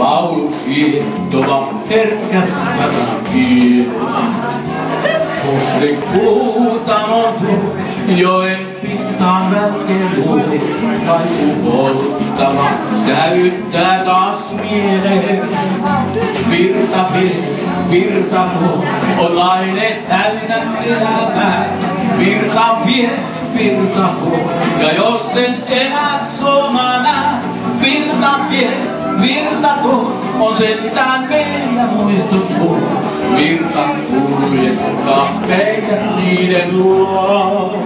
laulu kiehtova herkässä kielessä. Kosti kuutamotu, joen pintaan välkelu, kaiku polttava täyttää taas mieleen. Virta vie, virta tuo, on laine täynnä elämää. Virta vie, virta tuo, ja jos en enää Suomaa näe. Virta vie, virta tuo, on sentään meillä muistuttu. Virta kuljettaa meidät niiden luo.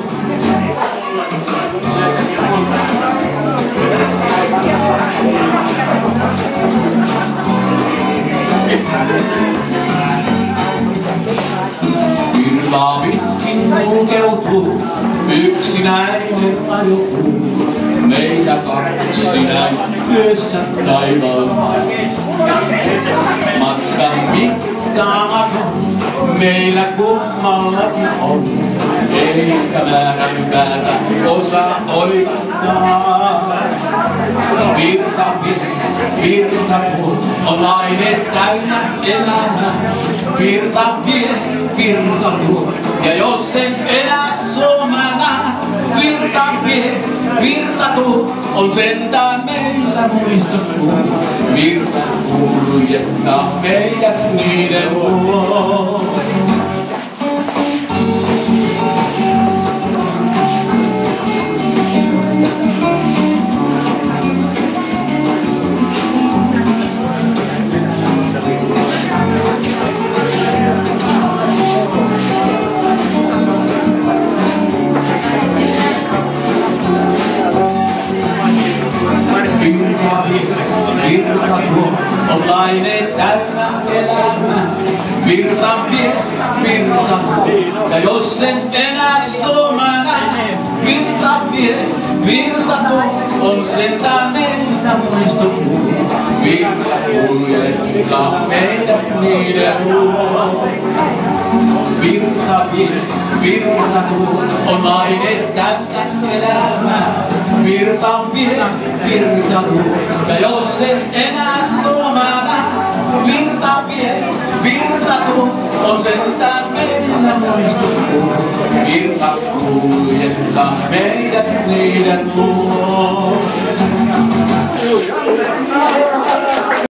Virtaa pitkin kulkeutuu, yksinäinen ajopuu. Meitä kaksi näin työssä taivaan main. Matkan mittaamaton meillä kummallakin on. Eikä määrän päätä osaa oikeuttaa. Virta vie, virta tuo, on laine täynnä elämää. Virta vie, virta tuo, ja jos en enää Suomea näe. Virta vie, virta tuo, on sentään meillä muistuttu. Virta kuljettaa meidät niiden luo. Virta tuo, on laine täynnä elämää. Virta vie, virta tuo, ja jos en enää Suomea näe. Virta vie, virta tuo, on sentään meitä muistuttu. Virta kuljettaa meidät niiden luo. Virta vie, virta tuo, on laine täynnä elämää. Virta vie, virta tuo, ja jos en enää Suomea näe. Virta vie, virta tuo, on sentään meillä muistuttu. Virta kuljettaa meidät niiden luo.